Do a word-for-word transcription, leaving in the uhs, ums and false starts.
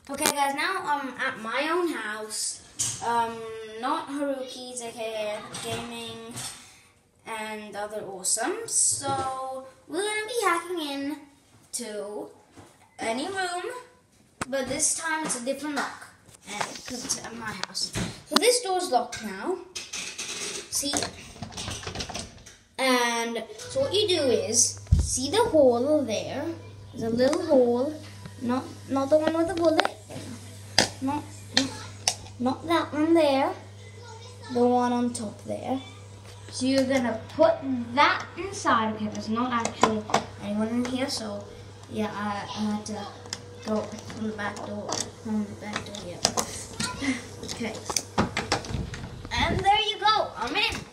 Okay guys, now I'm at my own house. Um, not Haruki's, aka Gaming, and other awesomes. So we're gonna be hacking in to any room, but this time it's a different lock, and because it's at my house. So this door's locked now. See, and so what you do is see the hole there. There's a little hole, not not the one with the bullet. Not, not, not that one there, the one on top there. So you're gonna put that inside. Okay, there's not actually anyone in here, so yeah, I, I had to go from the back door, from the back door here. Okay, and there you go, I'm in.